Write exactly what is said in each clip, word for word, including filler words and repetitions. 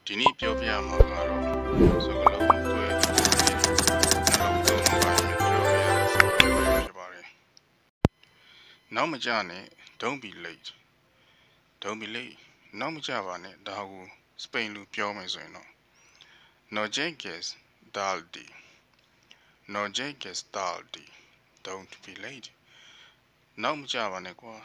ဒီနေ့ပြောပြမှာကတော့စကားလုံးတွေနှလုံးသွင်းပိုင်းပြောပြရတဲ့စကားလုံးတွေဖြစ်ပါတယ်။နောက်မကြနဲ့ don't be late don't be late နောက်မကြပါနဲ့ဒါကိုစပိန်လိုပြောမယ်ဆိုရင်တော့ no llegues tarde no llegues tarde don't be late နောက်မကြပါနဲ့ကွာ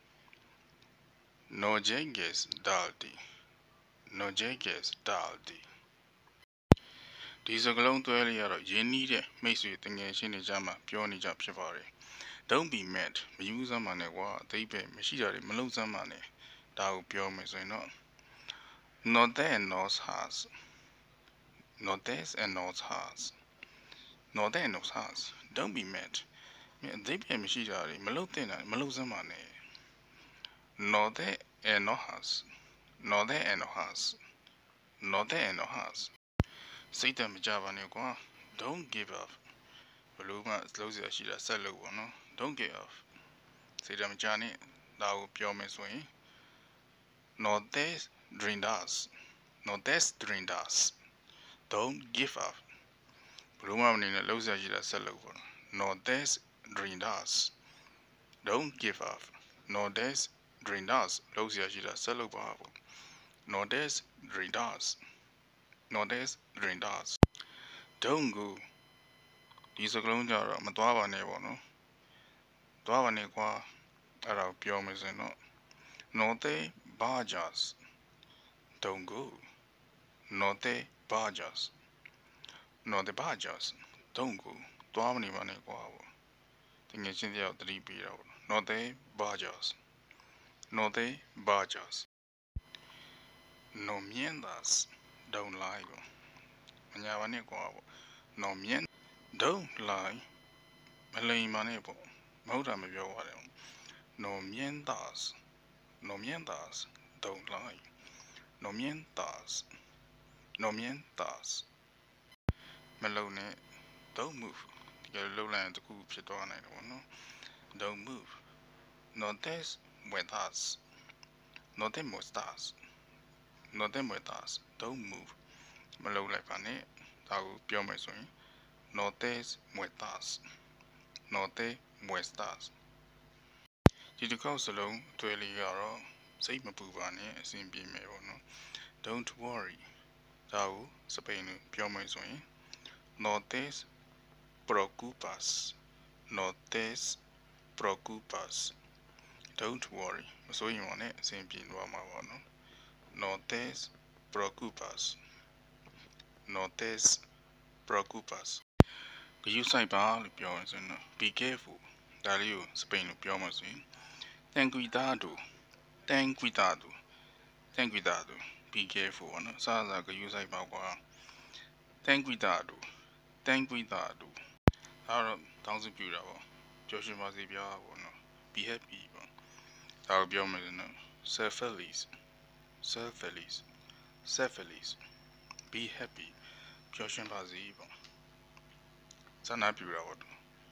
no llegues tarde no llegues tarde ဒီစကားလုံးတွဲလေးကတော့ရင်းနှီးတဲ့မိတ်ဆွေတငယ်ချင်းတွေကြားမှာပြောနေကြဖြစ်ပါတယ် don't be mad မယူစမ်းပါနဲ့ကွာအသိပဲမရှိတာတွေမလုံးစမ်းပါနဲ့ဒါကိုပြောမယ်ဆိုရင်တော့ no te enojas no te enojas no te enojas don't be mad အသိပဲမရှိတာတွေမလုံးတဲ့တာမလုံးစမ်းပါနဲ့ no te enojas no te enojas no te enojas စိတ်တမကြပါနဲ့ကွာ don't give up ဘလို့မှလုံးစရာရှိတာဆက်လုပ်ပါနော် don't give up စိတ်တမကြနဲ့ဒါကိုပြောမယ်ဆိုရင် no te rindas no te rindas don't give up ဘလို့မှမနေနဲ့လုံးစရာရှိတာဆက်လုပ်ပါနော် no te rindas don't give up no te rindas လုံးစရာရှိတာဆက်လုပ်ပါပေါ့ no te rindas no te rindas don't go ဒီစကားလုံးကြတော့မသွားပါနဲ့ပေါ့နော်သွားပါနဲ့ကွာအဲ့ဒါကိုပြောမယ်ဆိုရင်တော့ no te vayas don't go no te vayas no te vayas don't go သွားမနေပါနဲ့ကွာပေါ့တကယ်ချင်းတယောက်သတိပေးတာပေါ့ no te vayas no te vayas no mientas don't lie ပေါ့မညာပါနဲ့ကွာပေါ့ no mient don't lie မလိမ်ပါနဲ့ပေါ့မဟုတ်တာမပြောပါနဲ့ no mientas no mientas don't lie no mientas no mientas မလုံနဲ့ don't move ဒီကလုံလိုက်ရင်တခုဖြစ်သွားနိုင်တယ်ပေါ့နော် don't move no te muevas no te muevas no te muevas don't move မလုံလိုက်ပါနဲ့ဒါကိုပြောမယ်ဆိုရင် no te muevas no te muevas ဒီတစ်ခေါက်စလုံးအတွေ့အလေးကတော့စိတ်မပူပါနဲ့အဆင်ပြေမယ်ပေါ့နော် don't worry ဒါကိုစပိန်လိုပြောမယ်ဆိုရင် no te preocupas no te preocupas don't worry မစိုးရင်ပါနဲ့အဆင်ပြေသွားမှာပေါ့နော် no te preocupas no te preocupas ဂရုစိုက်ပါလို့ပြောရင်ဆိုရင် be careful ဒါလေးကိုစပိန်လိုပြောမှဆိုရင် ten cuidado ten cuidado ten cuidado be careful နော်စားစားဂရုစိုက်ပါကွာ ten cuidado ten cuidado ဒါတော့တောင်းစပြူတာပေါ့ကြော်ရှင်ပါစေဗျာပေါ့နော် be happy ပေါ့ဒါကိုပြောမှဆိုရင် self feliz self feliz self feliz be happy ကြော်ရှင်ပါစေပေါ့ဆန္ဒပြူတာပေါ့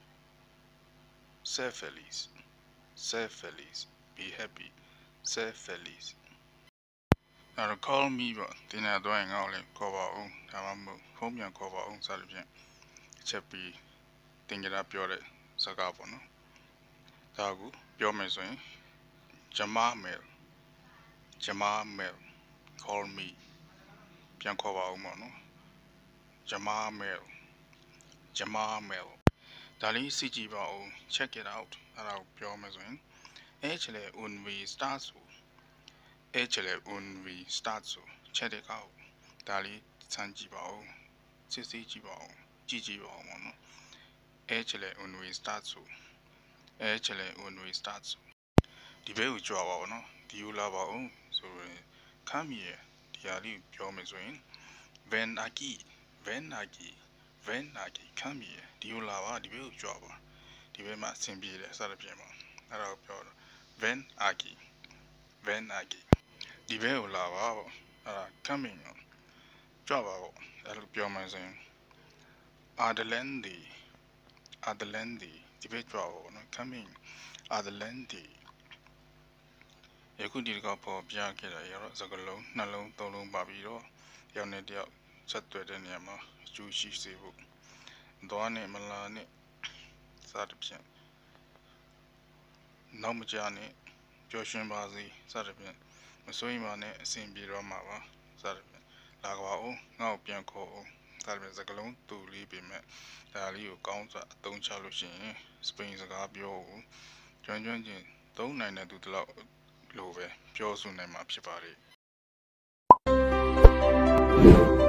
self feliz self feliz be happy self feliz အဲ့တော့ call me ပေါ့တင်လာတော့ငါ့ကိုလည်းခေါ်ပါအောင်ဒါမှမဟုတ်ဖုန်းပြန်ခေါ်ပါအောင်စသဖြင့်အချက်ပြီးတင်ကြတာပြောတဲ့စကားပေါ့နော်ဒါကိုပြောမယ်ဆိုရင် Jamal Jamal call me ပြန်ခေါ်ပါအောင်ပေါ့နော် Jamal Jamal ဒါလေးစီကြည့်ပါဦး check it out အဲ့ဒါကိုပြောမယ်ဆိုရင် Échale un vistazo Échale un vistazo ချက်တဲ့ကောက်ဒါလေးစမ်းကြည့်ပါဦးစစ်စစ်ကြည့်ပါဦးကြည့်ကြည့်ပါဦးနော် Échale un vistazo Échale un vistazo ဒီဘက်ကိုကြွားပါဦးနော်ဒီကိုလာပါဦးဆိုရင်ခမ်းမီရဲ့ဒီဟာလေးပြောမယ်ဆိုရင် ven aquí ven aquí ven aquí ခမ်းမီရဲ့ဒီကိုလာပါဒီဘက်ကိုကြွားပါဒီဘက်မှာအဆင်ပြေတယ်စသဖြင့်ပေါ့အဲ့ဒါကိုပြောတော့ ven aquí ven aquí ဒီဘက်ကိုလာပါပေါ့အဲ့ဒါ coming ကြွပါပေါ့အဲ့လိုပြောမှဆိုရင် adelante adelante ဒီဘက်ကြွပါပေါ့နော် coming adelante ယခုဒီတစ်ခေါက်ပေါ်ပြခဲ့တာရတော့စကလုံးနှလုံးသုံးလုံးပါပြီးတော့ယောက်နဲ့တယောက်ဆက်သွယ်တဲ့နေရာမှာအကျိုးရှိစေဖို့သွားနဲ့မလာနဲ့စသဖြင့်နောက်မကြာနဲ့ပျော်ရွှင်ပါစေစသဖြင့်မစိုးရိမ်ပါနဲ့အစဉ်ပြေတော့မှာပါစသဖြင့်လာကြပါဦးငါ့ကိုပြန်ခေါ်အောင်စသဖြင့်စကားလုံးတူလေးပေမဲ့ဒါလေးကိုကောင်းစွာအသုံးချလို့ရှိရင်စပိန်စကားပြောကိုကျွမ်းကျွမ်းကျင်သုံးနိုင်တဲ့သူတလောက်လိုပဲပြောဆိုနိုင်မှာဖြစ်ပါတယ်